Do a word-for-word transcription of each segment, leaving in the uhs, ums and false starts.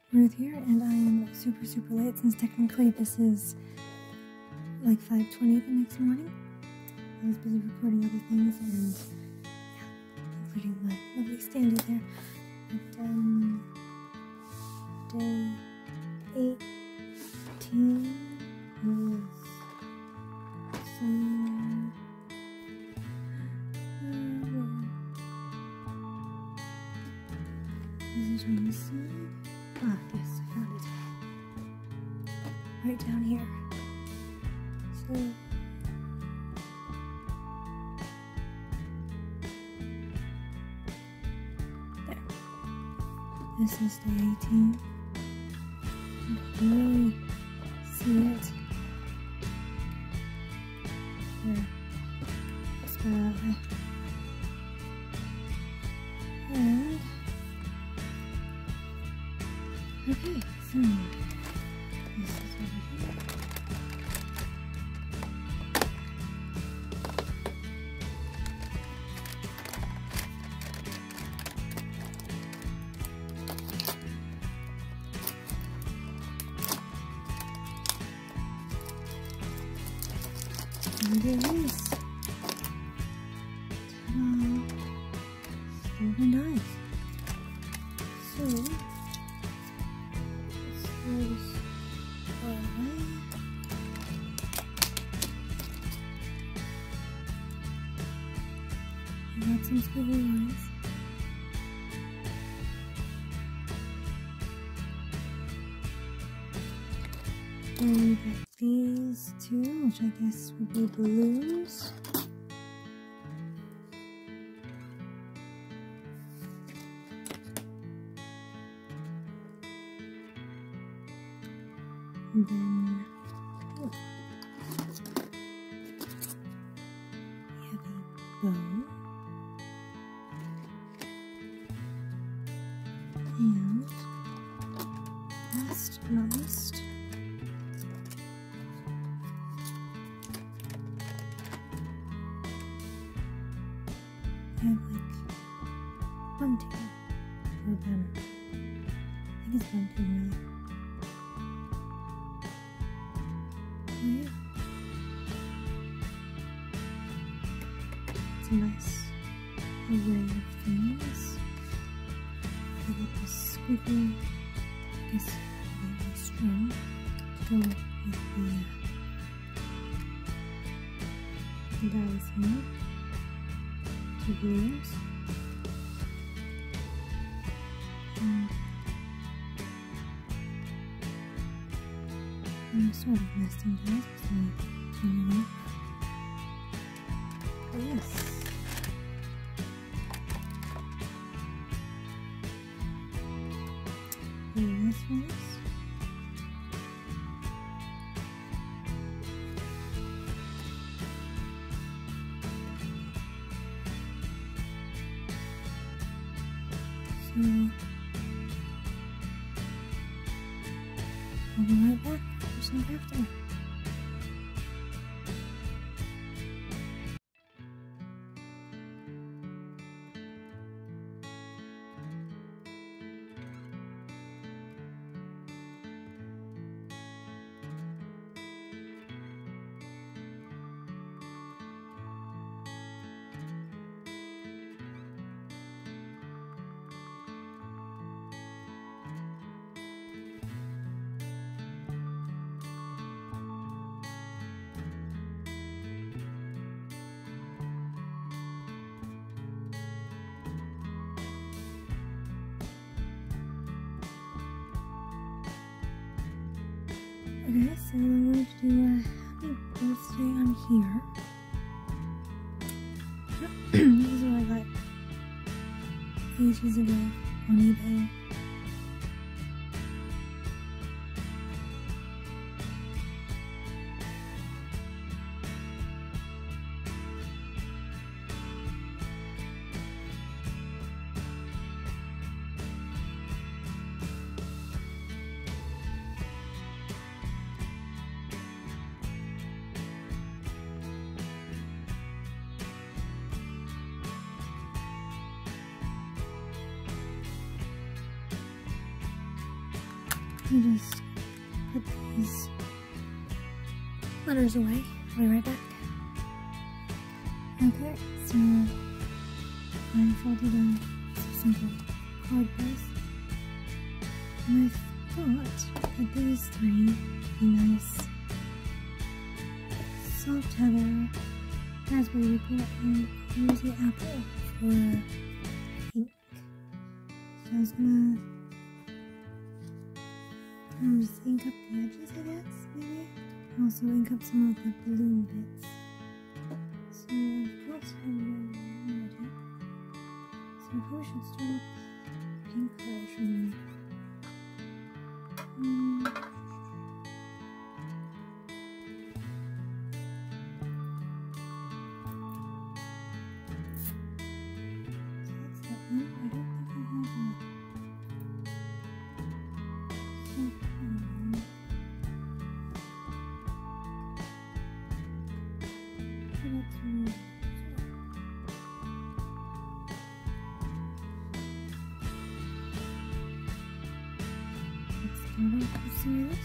Ruth here, and I am super super late since technically this is like five twenty the next morning. I was busy recording other things and yeah, including my lovely standee there. But um, day eighteen is somewhere. Is it on this side? Ah, yes, I found it. Right down here. So, there. This is day eighteen. You can really see it. Here. Let's go that way. And okay, so this is over here. And it is. Ta-da! Very nice. So goes away. I got some squiggly lines. And we got these two, which I guess would be balloons. And then oh, we have a bow. And last but not least, we have like bunting or a banner. I think it's bunting really. Yeah. It's a nice array of things. I got this squiggly, I guess, maybe string to go with the, uh, the dies here. Two balloons. And I'm sort of nesting dies, so I turn it up. But yes. Here this one is. So I'll be right back for some crafting. Okay, so I'm going to do a happy birthday on here. These are I got ages ago on eBay. Let me just put these letters away. I'll be right back. Okay, so I folded a simple cardboard, and I thought that these three would be nice. Soft heather, raspberry ripple, and rosy apple for ink. So I was gonna um, just ink up the edges, I guess, maybe. And also ink up some of the balloon bits. So of course I have it already. So I probably should start with pink version. Um, so that's that one. I don't think I have a soft one. So that's one. Let's start off with some of this.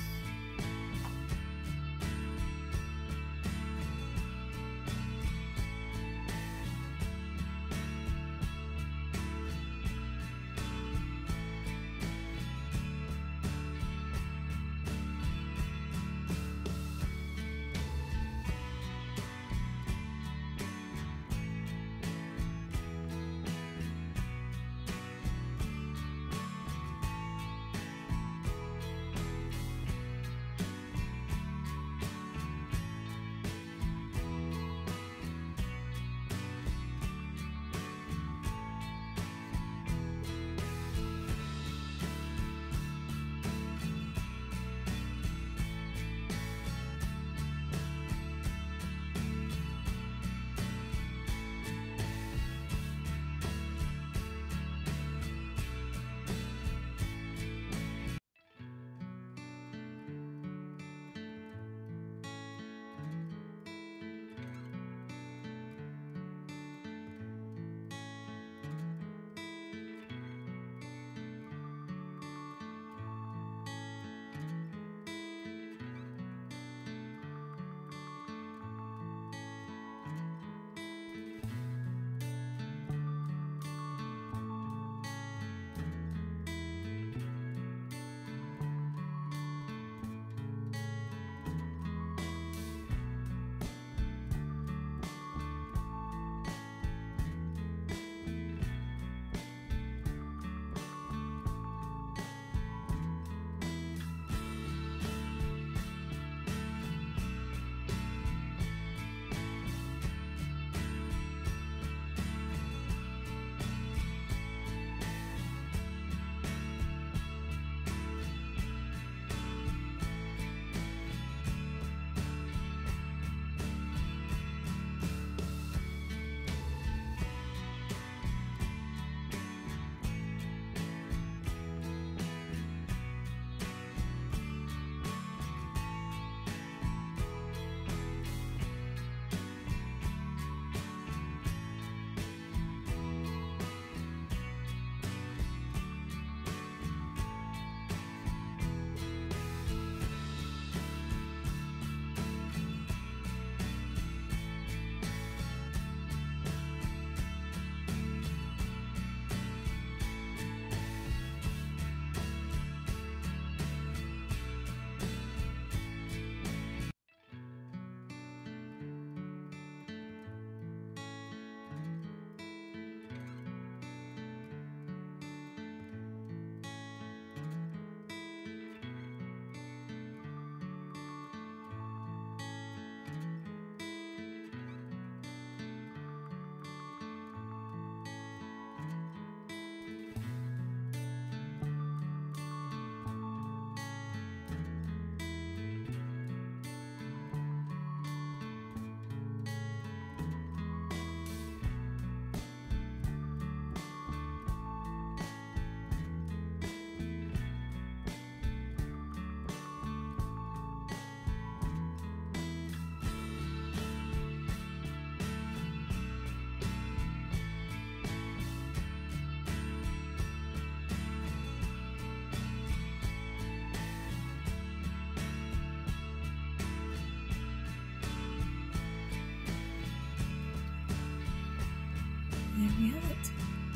there we have it.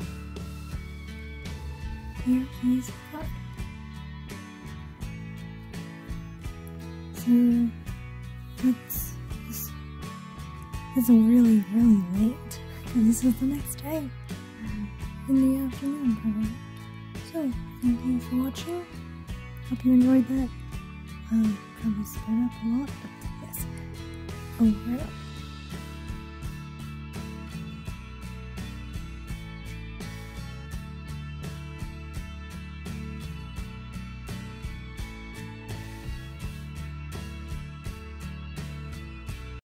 Here is the card. So it's, it's, it's really, really late, because this is the next day, in the afternoon probably. So, thank you for watching. Hope you enjoyed that. Um, probably sped up a lot, but yes. Over and out.